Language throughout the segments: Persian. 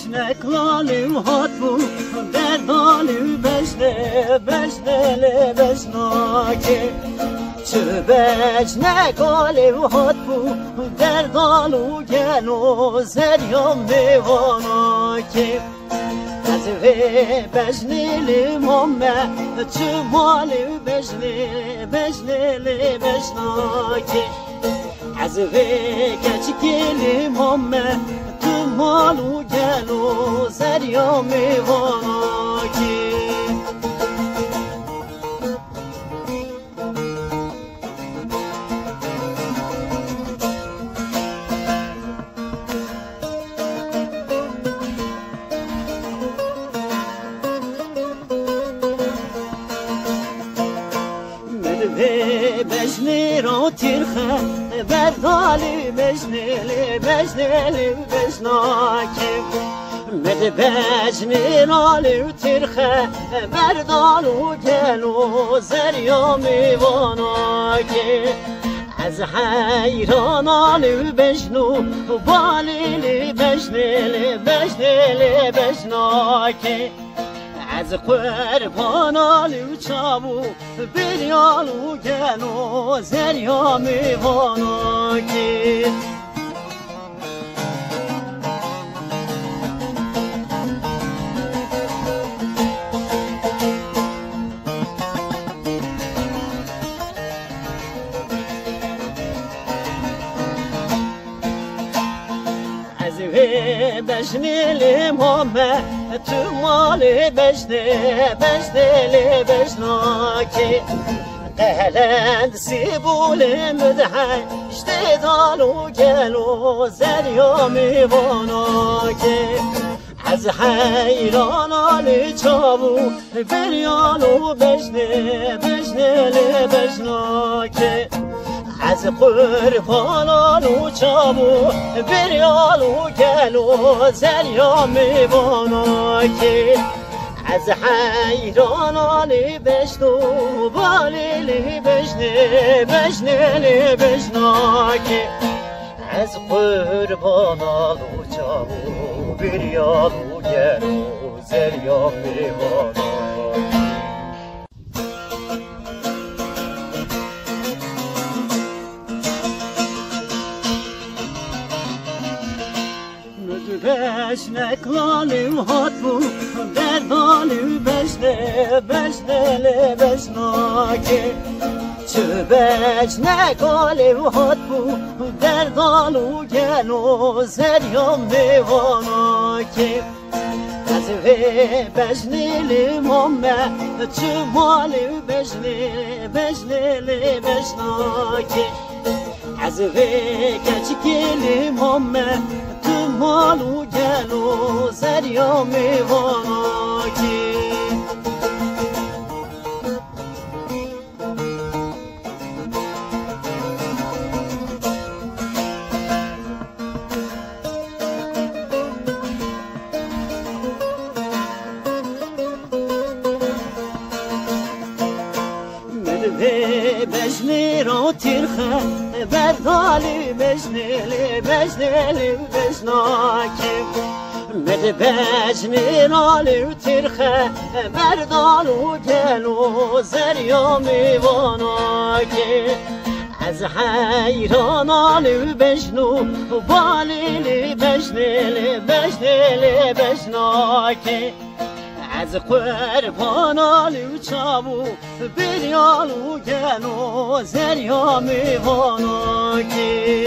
بشنک لالیم هات بو در دالیم بشنه بشناکه چه بشنک لالیم هات بو در دالو گلو زریام میواناکه از وی بشنیلی مامه چه مالی بشنیلی بشناکه از وی کچکیلی مامه تو مالو گلو زریا میواناکی بشنی رو تیرخه بردالی بشنیلی بشناکیم مد بشنی رو تیرخه بردالو گلو زریا میواناکی از حیرانالی بشنو بالیلی بشنیلی بشناکی از قربانالی و چابو بریالو گلو زریا میواناکی بشنیلی مامه تو مالی بشنیلی بشناکی قلند سیبولی مدحی اشتی دالو گلو زریا میواناکی از حیرانالی چابو بریالو بشنیلی بشناکی از قربانانو چابو بریالو گلو زریا میواناکی از حیرانالی بشنو بالیلی بشنیلی بشناکی از قربانانو چابو بریالو گلو زریا میواناکی بشنک لالیم هات بو در دالیم بشنیلی بشناکی چه بشنک لالیم هات بو در دالو گلو زریا میواناکی از وی بشنیلی مامه چه مالی بشنیلی بشناکی از وی کچکیلی مامه مالو گلو زریا میواناکی بشنی رو تیرخه بردالی بشنیلی بشناکیم مد بشنی رو تیرخه بردالو گلو زریا میواناکی از حیرانالی بشنو بالیلی بشنیلی بشناکی از قربانالی و چابو بریالو گلو زریا میواناکی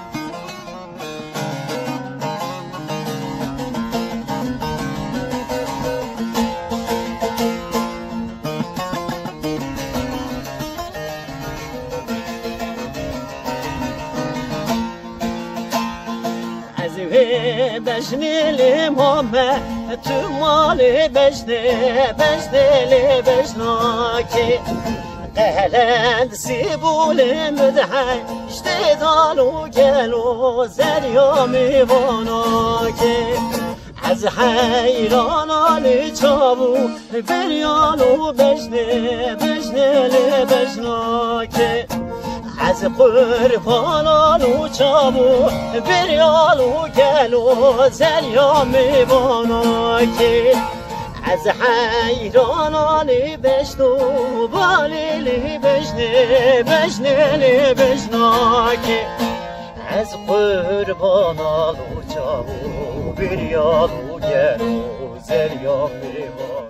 بشنیلی مامه تو مالی بشنیلی بشناکی قلند سیبولی مدحی اشتی دالو گلو زریا میواناکی از حیرانالی چابو بریالو بشنیلی بشناکی از قربانان و چابو بریال و گل و زریا میبانا که از حیرانان بشنو بالیلی بشنه که از قربانان و چابو بریال و گل و زریا میبانا